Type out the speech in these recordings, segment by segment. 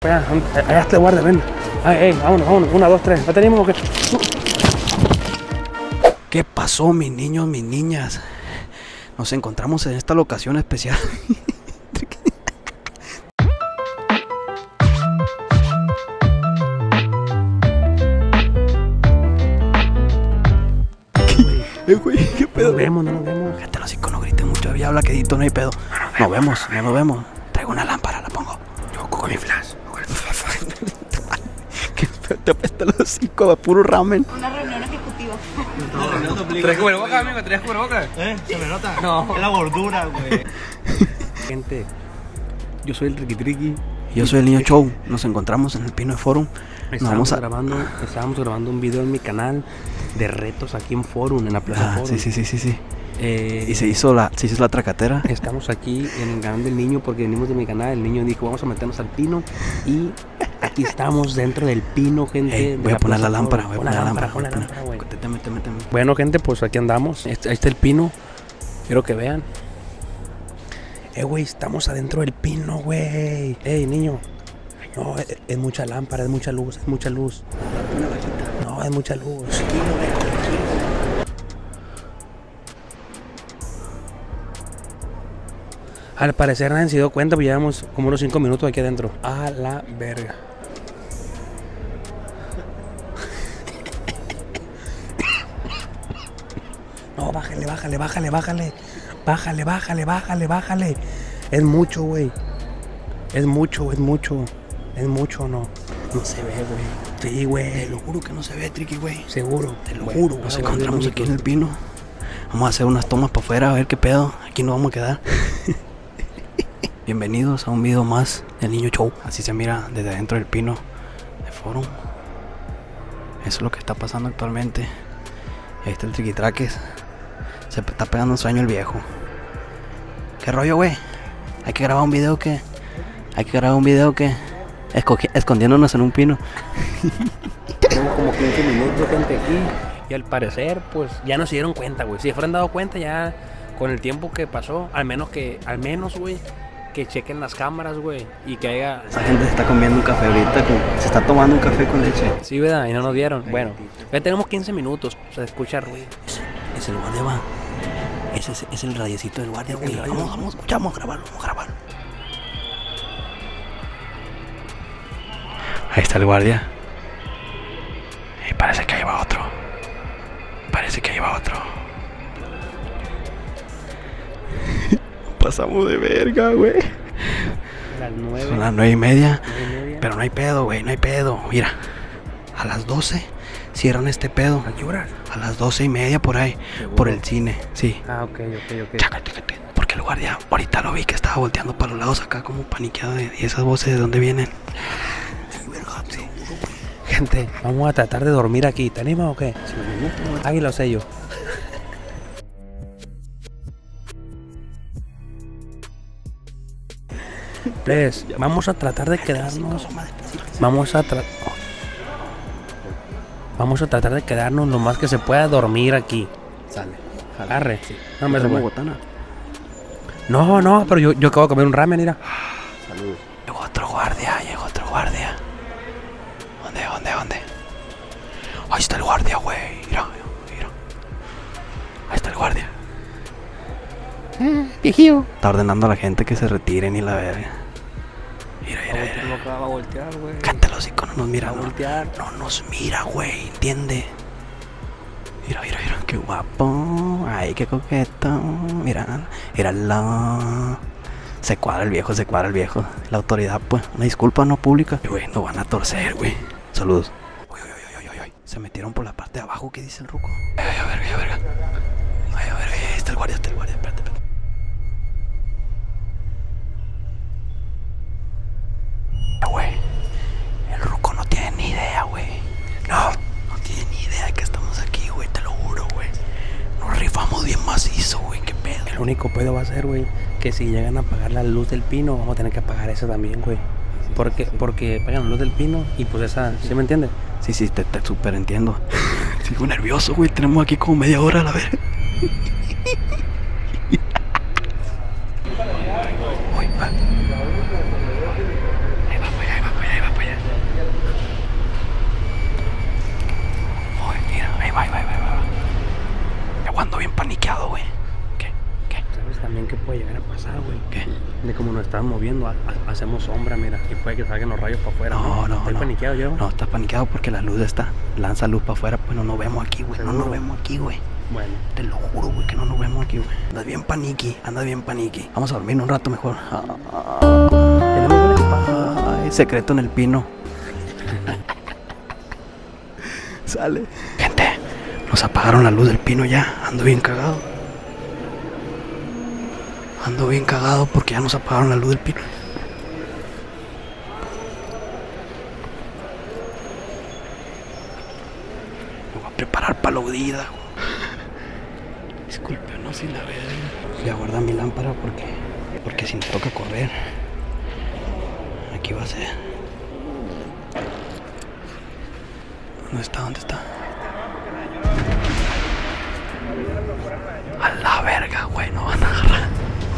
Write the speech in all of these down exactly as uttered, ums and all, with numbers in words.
Allá, allá está el guardia, ven. Ay, ey, vámonos, vámonos. Una, dos, tres. ¿Ya tenemos o qué? ¿Qué pasó, mis niños, mis niñas? Nos encontramos en esta locación especial. Eh, güey, ¿qué pedo? No nos vemos, no nos vemos. Gente, los hijos no griten mucho, había habla quedito, no hay pedo. Nos vemos, no nos vemos. Traigo una lámpara, la pongo. Yo con mi flash. Qué feo, te apesta los cinco de puro ramen. Una reunión ejecutiva. ¿Tres cubrebocas, amigo? ¿Tres cubrebocas? ¿Eh? ¿Se me nota? No. Es la gordura, güey. Gente, yo soy el Ricky Triqui. Yo soy el Niño Show. Nos encontramos en el Pino de Forum. Nos Estábamos, vamos a... grabando, estábamos grabando un video en mi canal de retos aquí en Forum, en la Plaza Ah, Forum. sí, sí, sí, sí, sí. Eh, Y se hizo la, se hizo la tracatera. Estamos aquí en el canal del niño porque venimos de mi canal. El niño dijo, vamos a meternos al pino. Y aquí estamos dentro del pino, gente. Ey, de voy a poner la Plaza lámpara, Forum. voy a Pon poner la lámpara. pon la voy a lámpara, poner- güey. Métete, métete, métete. Bueno, gente, pues aquí andamos. Este- ahí está el pino. Quiero que vean. Eh, güey, estamos adentro del pino, güey. Ey, niño. No, es, es mucha lámpara, es mucha luz, es mucha luz. No, es mucha luz. Al parecer nadie se dio cuenta, pues llevamos como unos cinco minutos aquí adentro. A la verga. No, bájale, bájale, bájale, bájale. Bájale, bájale, bájale, bájale. Es mucho, güey. Es mucho, es mucho. Es mucho, no. No se ve, güey. Sí, Te güey. lo juro que no se ve, Triqui, güey. Seguro. Te lo Bueno, juro. Nos bueno, encontramos bueno, aquí en el Pino. Vamos a hacer unas tomas para afuera a ver qué pedo. Aquí nos vamos a quedar. Bienvenidos a un video más del Niño Show. Así se mira desde adentro del Pino de Forum. Eso es lo que está pasando actualmente. Ahí está el Triquitraques. Se está pegando un sueño el viejo. ¿Qué rollo, güey? ¿Hay que grabar un video que? ¿Hay que grabar un video que? Escogi- escondiéndonos en un pino. Tenemos como quince minutos, gente, aquí. Y al parecer, pues, ya no se dieron cuenta, güey. Si se fueran dado cuenta ya con el tiempo que pasó, al menos que, al menos, güey, que chequen las cámaras, güey. Y que haya... Esa gente se está comiendo un café ahorita. con- Se está tomando un café con leche. Sí, ¿verdad? Y no nos dieron. Bueno, ya tenemos quince minutos. Se escucha ruido. Es el guardia, va. Ese es, es el radiecito del guardia, güey. Vamos, vamos, ya vamos a grabarlo, vamos a grabarlo. Ahí está el guardia. Y parece que ahí va otro. Parece que ahí va otro. Pasamos de verga, güey. Las nueve. Son las nueve y media. nueve y media. Pero no hay pedo, güey, no hay pedo. Mira, a las doce cierran este pedo. ¿A qué horas? A las doce y media por ahí. Por el cine, sí. Ah, ok, ok, ok. Chácate, chácate. Porque el guardia, ahorita lo vi que estaba volteando para los lados acá como paniqueado. ¿Y esas voces de dónde vienen? Gente, vamos a tratar de dormir aquí. ¿Te animas o qué? Águila o sello. Plebes, vamos a tratar de quedarnos. Vamos a tratar. Vamos a tratar de quedarnos lo más que se pueda dormir aquí. Sale. Arre. No, me se fue. botana. No, no, pero yo, yo acabo de comer un ramen, mira. Saludos. Llegó otro guardia, llegó otro guardia. ¿Dónde, dónde, dónde? Ahí está el guardia, güey. Mira, mira. Ahí está el guardia. Viejío. Está ordenando a la gente que se retiren y la verga. Mira, mira, mira. No va a voltear, güey. Cántalo, los iconos nos mira. Va a No, voltear. no nos mira, güey. ¿Entiende? Mira, mira, mira. Qué guapo. Ay, qué coqueto. Mira, míralo. Se cuadra el viejo, se cuadra el viejo. La autoridad, pues. Una disculpa no pública. Güey, nos van a torcer, güey. Saludos. Uy, uy, uy, uy, uy, uy. Se metieron por la parte de abajo. ¿Qué dice el ruco? Ay, a ver, ay, a ver. Ay, a ver, ahí está el guardia, está el guardia. Espérate, espérate. Güey, el ruco no tiene ni idea, güey. No, no tiene ni idea que estamos aquí, güey. Te lo juro, güey. Nos rifamos bien macizo, güey. Qué pedo. El único pedo va a ser, güey, que si llegan a apagar la luz del pino, vamos a tener que apagar esa también, güey. Porque, porque apagan la luz del pino y pues esa, ¿sí me entiendes? Sí, sí, te, te súper entiendo. Sigo nervioso, güey. Tenemos aquí como media hora a la vez. Uy, va. Ahí va, güey, ahí va, güey, ahí va. De como nos estamos moviendo, ha- ha- hacemos sombra, mira. Y puede que salgan los rayos para afuera. No, no, Estoy no. paniqueado yo. No, estás paniqueado porque la luz está. Lanza luz para afuera, pues no nos vemos aquí, güey. No nos ¿Seguro? vemos aquí, güey. Bueno. Te lo juro, güey, que no nos vemos aquí, güey. Andas bien paniqui, andas bien paniqui. Vamos a dormir un rato mejor. Tenemos un Ay, secreto en el pino. Sale. Gente, nos apagaron la luz del pino ya. Ando bien cagado. Ando bien cagado porque ya nos apagaron la luz del pino. Me voy a preparar para la huida. Discúlpenos si la veo. Voy a guardar mi lámpara porque, porque si me toca correr, aquí va a ser. ¿Dónde está? ¿Dónde está? A la verga, güey, no van a agarrar.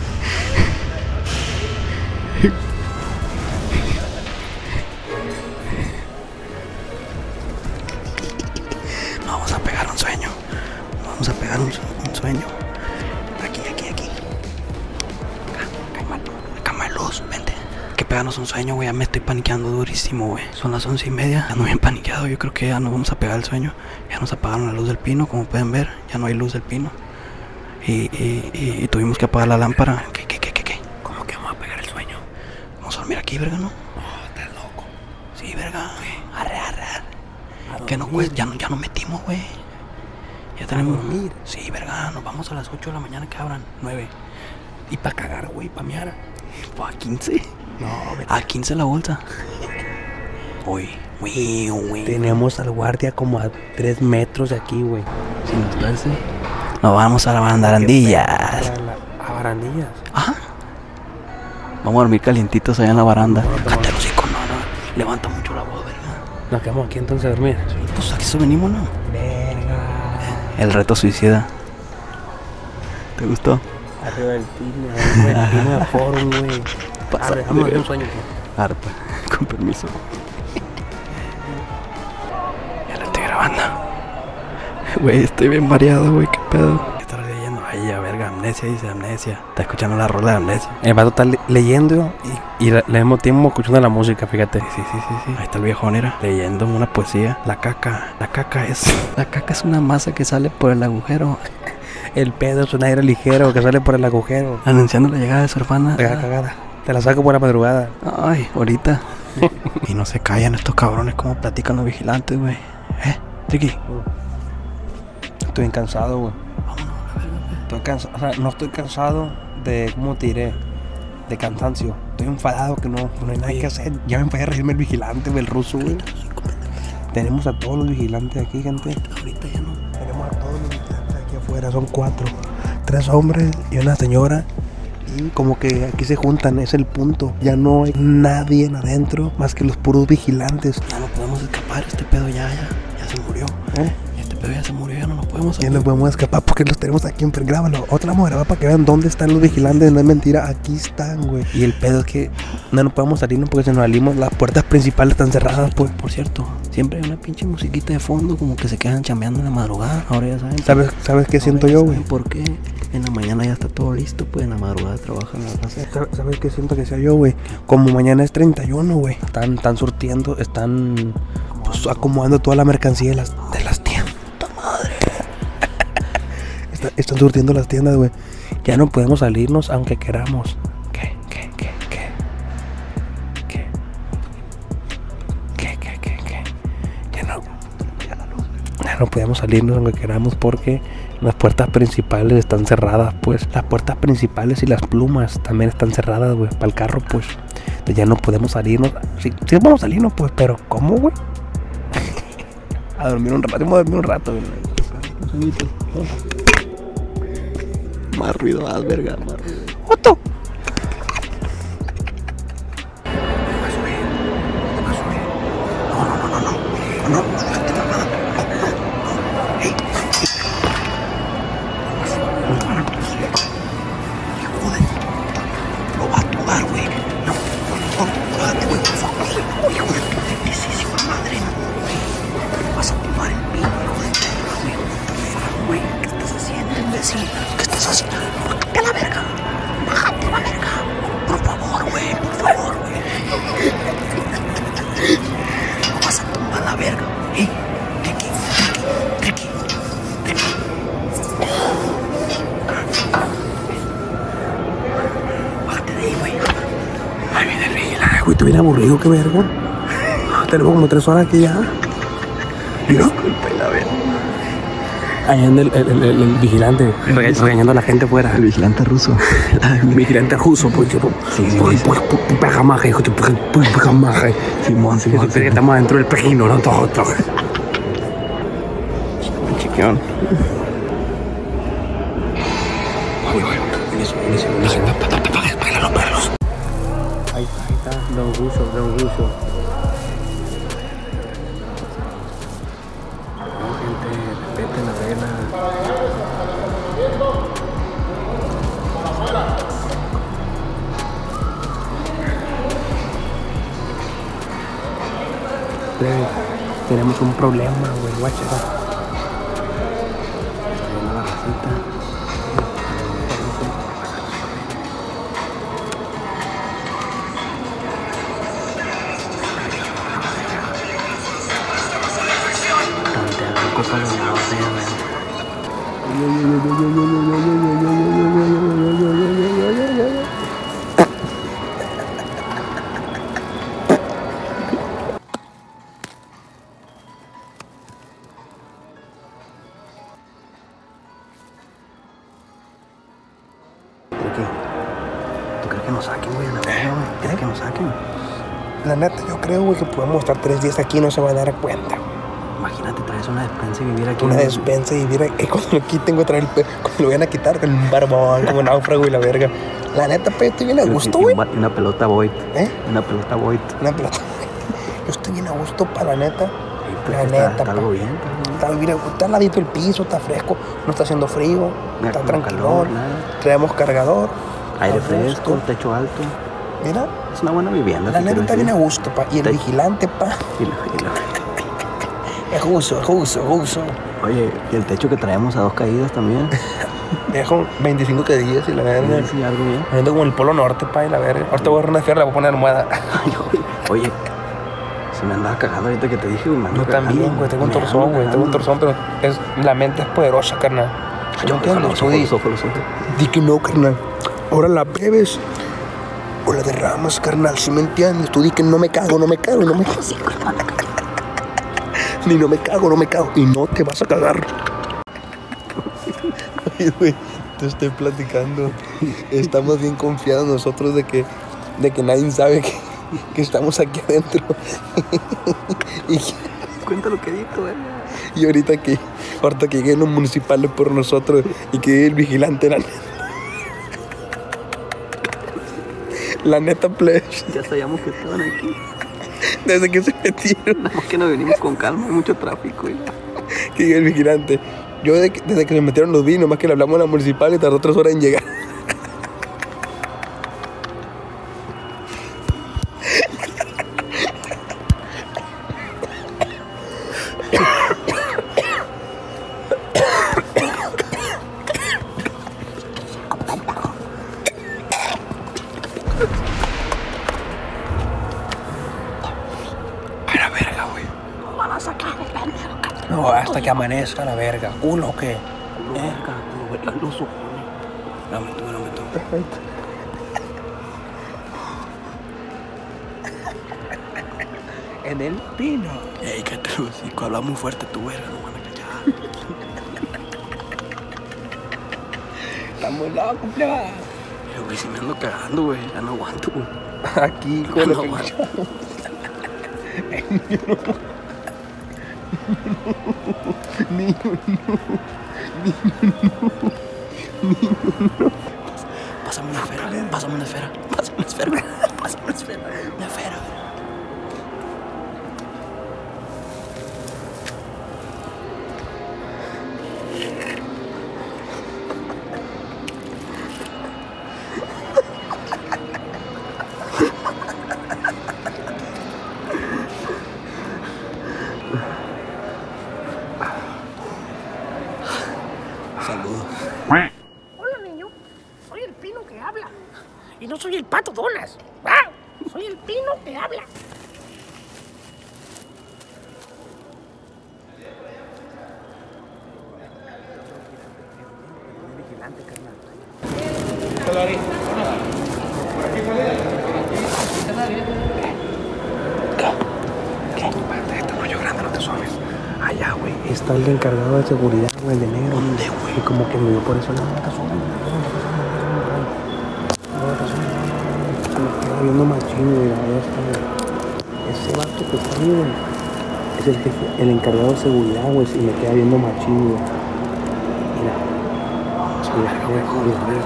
Nos vamos a pegar un sueño. Nos vamos a pegar un, un sueño. Aquí, aquí, aquí. Acá, acá hay mal- acá hay luz, vente. Hay que pegarnos un sueño, güey. Ya me estoy paniqueando durísimo, güey. Son las once y media. Ando bien paniqueado. Yo creo que ya nos vamos a pegar el sueño. Ya nos apagaron la luz del pino, como pueden ver. Ya no hay luz del pino. Y, y, y, y tuvimos que apagar la lámpara. ¿Qué, qué, qué, qué, qué? ¿Cómo que vamos a pegar el sueño? Vamos a dormir aquí, verga, ¿no? No, estás loco. Sí, verga. Arre, arre, arre. Que no, pues, ya, no- ya nos metimos, güey. Ya tenemos. dormir? Sí, verga. Nos vamos a las ocho de la mañana que abran. nueve. Y para cagar, güey, para mear. Pues a quince. No, vete. A quince la bolsa. Uy, uy, uy. Tenemos al guardia como a tres metros de aquí, güey. Si nos parece. Nos vamos a la barandillas. A, la- a barandillas. Ajá. Vamos a dormir calientitos allá en la baranda. No, no, no. Cállate, los hocico, no, no. Levanta mucho la voz, verga. Nos quedamos aquí entonces a dormir. Pues aquí eso venimos, ¿no? Verga. El reto suicida. ¿Te gustó? Arriba del pino, arriba del pino de forum, güey. Pasa, Arre, vamos a hacer verga. un sueño, pues. Arpa, con permiso. Ya la estoy grabando. Güey, estoy bien mareado, güey, qué pedo. ¿Qué estás leyendo? Ay, a verga, amnesia, dice amnesia. Está escuchando la rola de amnesia. El vato está le- leyendo y, y la- al mismo tiempo escuchando la música, fíjate. Sí, sí, sí, sí, sí. Ahí está el viejón, era leyendo una poesía. La caca, la caca es. La caca es una masa que sale por el agujero, El pedo es un aire ligero que sale por el agujero. anunciando la llegada de su hermana. Cagada, cagada. Te la saco por la madrugada. Ay, ahorita. Y no se callan estos cabrones como platican los vigilantes, güey. ¿Eh? Triqui. Estoy bien cansado, güey. Estoy cansado, o sea, no estoy cansado de, ¿cómo te diré? De cansancio. Estoy enfadado que no, no hay nada que hacer. Ya me empecé a reírme el vigilante, güey, el ruso, güey. Tenemos a todos los vigilantes aquí, gente. Ahorita ya no. Tenemos a todos los vigilantes aquí afuera, son cuatro. Tres hombres y una señora. Y como que aquí se juntan, es el punto. Ya no hay nadie adentro más que los puros vigilantes. Ya no podemos escapar, este pedo ya, ya, ya se murió. ¿Eh? Este pedo ya se murió, ya no nos podemos Ya no podemos escapar porque los tenemos aquí en Grábalo. Otra vamos a grabar para que vean dónde están los vigilantes. No es mentira, aquí están, güey. Y el pedo es que no nos podemos salirnos porque si nos salimos las puertas principales están cerradas, pues. Por cierto, siempre hay una pinche musiquita de fondo, como que se quedan chambeando en la madrugada. Ahora ya saben. ¿Sabes, ¿sabes qué ahora siento ya yo, saben güey? ¿Por qué? En la mañana ya está todo listo, pues en la madrugada trabajan la raza. ¿Sabes, ¿Sabes qué siento que sea yo, güey? Como mañana es treinta y uno, güey. Están, están surtiendo, están pues, acomodando toda la mercancía de las, de las tiendas. ¡Puta madre! Está- están surtiendo las tiendas, güey. Ya no podemos salirnos aunque queramos. ¿Qué? ¿Qué? ¿Qué? ¿Qué? ¿Qué? ¿Qué? ¿Qué? ¿Qué? ¿Qué? Ya no. Ya no podemos salirnos aunque queramos porque las puertas principales están cerradas, pues. Las puertas principales y las plumas también están cerradas, güey, para el carro, pues. Entonces ya no podemos salirnos. Sí, sí podemos salirnos, pues, pero ¿cómo, güey? A dormir un rato, vamos a dormir un rato, güey. Más ruido, más verga, más ruido. ¡Otto! Lo va a tumbar, güey. No, no, no, bájate, güey, por favor. Hijo de tu putísima madre. Vas a tumbar el pino, hijo de perra, güey. What the fuck, güey. ¿Qué estás haciendo, imbécil? ¿Qué estás haciendo? Bájate a la verga. Bájate a la verga. Por aburrido, qué vergo. Tenemos como tres horas aquí ya. Mira. La verdad. Ahí anda el, el, el, el, el vigilante rega- regañando a la gente fuera. El vigilante ruso. El vigilante ruso, pues yo. Sí, sí, sí. Pegamaje, hijo de pegamaje. Simón, Simón. Que estamos dentro del pejino, no todo, todo. Chiquión. Uy, uy, buenísimo, buenísimo, buenísimo. Págale los perros. Ahí está, ahí está. Don Ruso, Don Ruso. No, gente, respeten la regla. Plebe, tenemos un problema, güey, guacha. Está viendo la racita. Tanteando para los lados de ¿Tú crees que nos saquen, güey, a la verga, güey? ¿Crees que nos saquen? La neta, yo creo, güey, que podemos estar tres días aquí y no se van a dar cuenta. Imagínate, traes una despensa y vivir aquí. Una en- despensa y vivir aquí. Cuando lo quiten, güey, traer el pe... Cuando lo vayan a quitar con un barbón, como náufrago y la verga. La neta, pe, estoy bien a y- gusto, y güey. Una, una pelota Void. ¿Eh? Una pelota Void. Una pelota. Yo estoy bien a gusto, pa, la neta. Sí, La pues, neta, está, está pa. algo bien, está algo bien. Está, bien, está al ladito el piso, está fresco, no está haciendo frío, Mira, está no tranquilo. calor, nada. Traemos cargador. Aire a fresco, gusto. techo alto. Mira, Es una buena vivienda. la te neta quiero está bien a decir. gusto, pa. Y el Te- vigilante, pa. Y lo- y lo- Es justo, es justo, es justo. Oye, y el techo que traemos a dos caídas también. Dejo veinticinco que días y la verga. Sí, algo bien. Me ando como en el polo norte, pa, y la verga. Ahorita voy a agarrar una fierra, le voy a poner almohada. Ay, oye, oye, se me andaba cagando ahorita que te dije, güey. me ando Yo también, cagando, güey, tengo un me torzón, ando güey, tengo un cagando. torzón, pero es, la mente es poderosa, carnal. Yo ¿Me ojalá entiendes? los Tú ojos, di, los ojos, los ojos. di que no, carnal. Ahora la bebes o la derramas, carnal, ¿sí me entiendes? Tú di que no me cago, no me cago, no me cago. Ni no me cago, no me cago. Y no te vas a cagar. Oye, güey, te estoy platicando. Estamos bien confiados nosotros de que, de que nadie sabe que, que estamos aquí adentro. y, Cuenta lo que dijo, güey. y ahorita que ahorita que lleguen los municipales por nosotros y que el vigilante, la neta. La neta, plebes, Ya sabíamos que estaban aquí. desde que se metieron, Nada más que nos venimos con calma, hay mucho tráfico, güey. que llega el vigilante. Yo desde que, desde que se metieron los vi, nomás que le hablamos a la municipal y tardó tres horas en llegar. A la verga, güey. Van a sacar el pendejo. No, hasta que amanezca la verga. ¿Uno o qué? Verga, güey, los ojos. Dame tú, dame tú. En el pino. Ey, cállate los hocico, habla muy fuerte tu verga, no van a callar. Está muy loco, pleba. Pero, güey, si me ando cagando, güey, ya no aguanto, güey. Aquí Ya con no lo que aguanto. Pásame una esfera, pásame una esfera, pásame una esfera, pásame una esfera, una esfera. Saludos. Hola, niño. Soy el pino que habla. Y no soy el pato Donas. ¡Ah! Soy el pino que habla. está el encargado de seguridad, güey, el de negro. ¿Dónde, güey? Y como que me vio por eso la nota sola. Se me queda viendo machín, güey. Ahí está, güey. Ese vato que está ahí, güey, es el, jefe, el encargado de seguridad, güey. Y me queda viendo machín, güey. Mira. Mira, mira, mira, mira.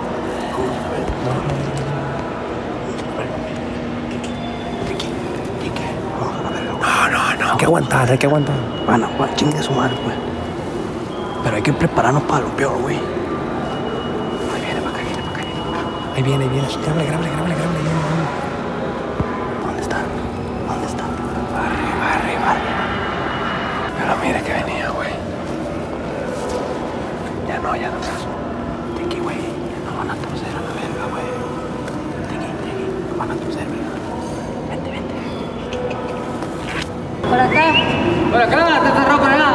No, no, no. Hay que aguantar, hay que aguantar. Bueno, pues chingue su madre, pues. Pero hay que prepararnos para lo peor, güey. Ahí viene, para acá, viene, para acá, viene, para acá. Ahí viene, ahí viene. Grábale, grábale, grábale, grábale. ¿Dónde está? ¿Dónde está? Arriba, arriba. Pero mira que venía, güey. Ya no, ya no. Tiki, güey. Nos van a torcer a la verga, güey. Tiki, Tiki. Nos van a torcer, ¿verdad? Vente, vente. Por acá. Por acá, está cerrado por allá.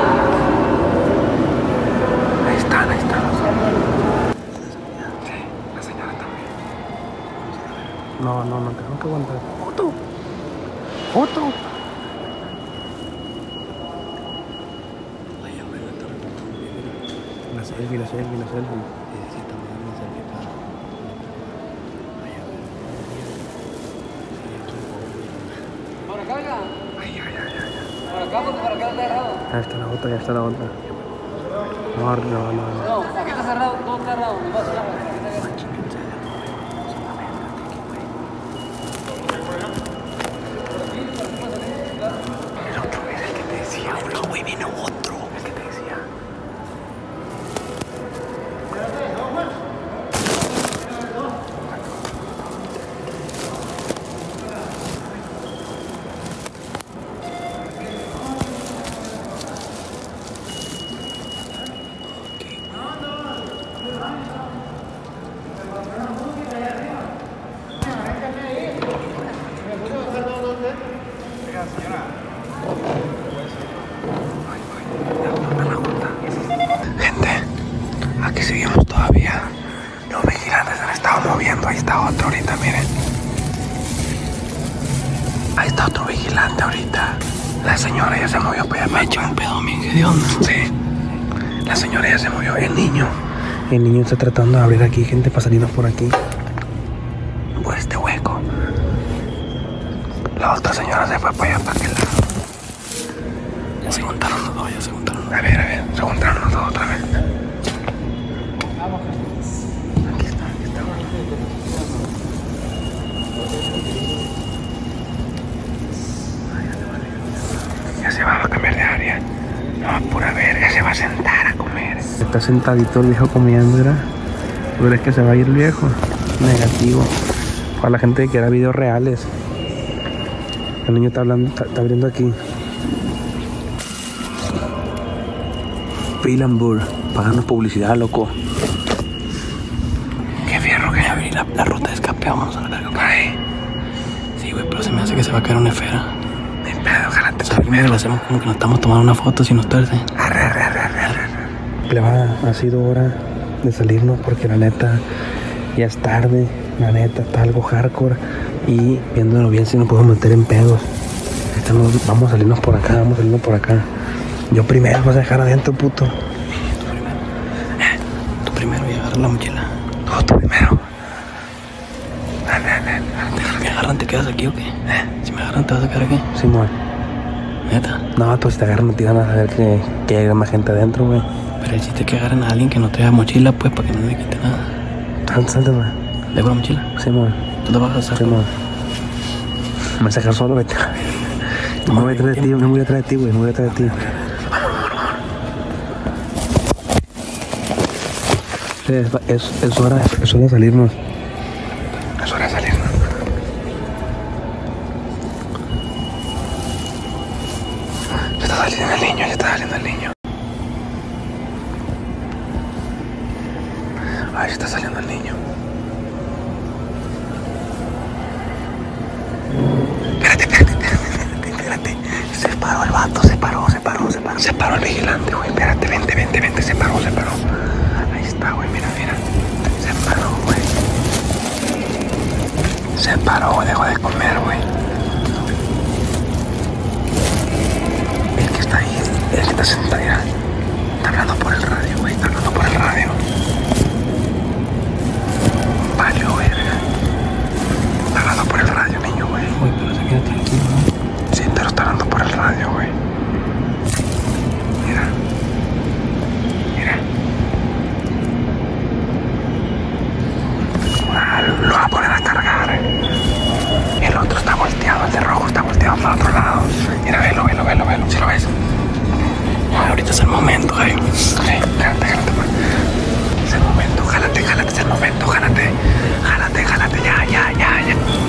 Ahí están, ahí están. Sí, la señora también. No, no, no, tengo que aguantar. ¡Otro! ¡Otro! La selfie, la selfie, la selfie. Por acá, acá. Por acá, porque por acá está cerrado. Ya está la otra, ya está la otra. No, no, no. no. No, aquí está cerrado, todo está cerrado. Me pasa, aquí está cerrado. El otro es el que te decía, no, güey, viene otro. El que te decía. Gente, aquí seguimos todavía. Los vigilantes se han estado moviendo. Ahí está otro ahorita, miren. Ahí está otro vigilante ahorita. La señora ya se movió para allá. Me eché un pedo, mi ¿qué de onda? Sí. La señora ya se movió. El niño. El niño está tratando de abrir aquí, gente, para salirnos por aquí. Por este hueco. La otra señora se fue para allá, para aquel lado. Ya se juntaron los dos, ya se juntaron los dos. A ver, a ver, se juntaron los dos otra vez. Aquí está, aquí está. Ya se va a cambiar de área. No, pura verga, se va a sentar a comer. Está sentadito el viejo comiendo, ¿verdad? ¿Tú crees que se va a ir el viejo? Negativo. Para la gente que era videos reales. El niño está hablando, está, está abriendo aquí. Pilambur, pagando publicidad, loco. Qué fierro que abrir la, la ruta de escape, vámonos a la verga. Ay. Sí, güey, pero se me hace que se va a caer una esfera. Ni pedo, ojalá te primero. Le hacemos como que nos estamos tomando una foto sin nos torce. Arre, arre, arre, arre, arre. Pleba, ha sido hora de salirnos porque la neta ya es tarde. La neta está algo hardcore. Y viéndolo bien si nos podemos meter en pedos. Estamos, vamos a salirnos por acá, vamos a salirnos por acá. Yo primero, vas a dejar adentro, puto. Tú primero. Eh, tú primero y agarra la mochila. No, tú primero. Dale, dale, dale. Si me agarran, ¿te quedas aquí o qué? Eh, si me agarran, ¿te vas a quedar aquí? Simón. ¿Neta? No, pues si te agarran, no te van a saber que, que hay más gente adentro, güey. Pero hiciste que agarren a alguien que no traiga mochila, pues, para que no le quite nada. Salte, salte, güey. ¿Dejo la mochila? Simón. ¿Tú te vas a sacar? Simón. Me vas a dejar solo, vete. No me voy a traer de ti, no me voy a traer de ti, güey. No me voy a traer de ti. Sí, es, es, es, hora, es hora de salirnos. Es hora de salirnos. Ya está saliendo el niño, ya está saliendo el niño. Ahí está saliendo el niño. Espérate, espérate, espérate, espérate. Se paró el vato, se paró, se paró, se paró. Se paró el vigilante, güey. Espérate, vente, vente, vente. Se paró, se paró. Ahí está, güey, mira, mira. Se paró, güey. Se paró, güey, dejó de comer, güey. El que está ahí, el que está está, mira. Está hablando por el radio, güey. Está hablando por el radio. Valió, verga. Está hablando por el radio, niño, güey. Güey, pero se queda tranquilo, ¿no? Sí, pero está hablando por el radio, güey. Mira. Mira. Ah, lo va a poner a cargar. El otro está volteado, el de rojo está volteado para otro lado. Mira, velo, velo, velo, velo. ¿Sí lo ves? Ahorita es el momento, güey. Sí, jálate, jálate, pues. Es el momento, jálate, jálate, es el momento, jálate. Jálate, jálate, ya, ya, ya,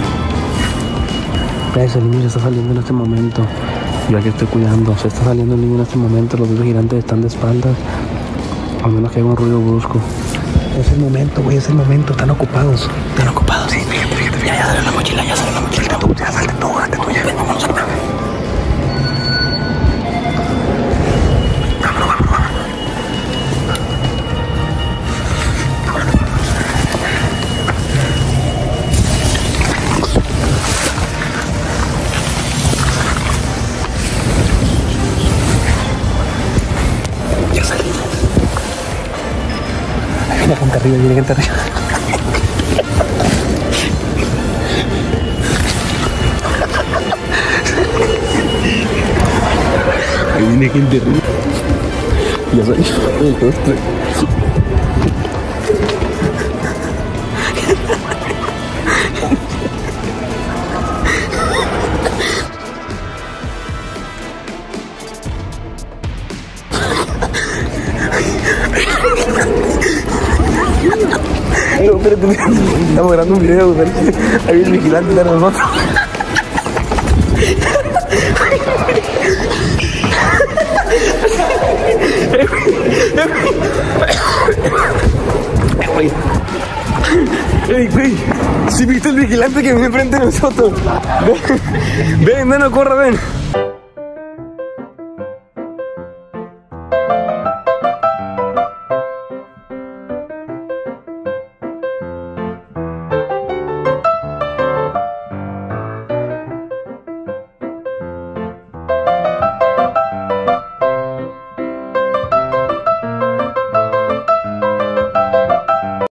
ya. Ese niño se está saliendo en este momento. Yo aquí estoy cuidando. Se está saliendo el niño en este momento. Los dos gigantes están de espaldas. Al menos que haya un ruido brusco. Es el momento, güey, es el momento. Están ocupados. Están ocupados. Sí, fíjate, fíjate, fíjate. Ya, ya sale la mochila, ya sale la mochila. Salte tú, ya salte tú, salte tú, ya. Vamos, salte. Vámonos, vámonos, vámonos. Ya salimos. Ahí viene gente arriba, viene gente arriba. Ahí viene gente arriba. Ya salimos. Uno, dos, tres. No, espérate, estamos grabando un video, güey. Ahí el vigilante de nosotros. Güey. Ey, güey. ¿Sí viste el vigilante que viene enfrente de nosotros? Ven, ven, no, no corra, ven.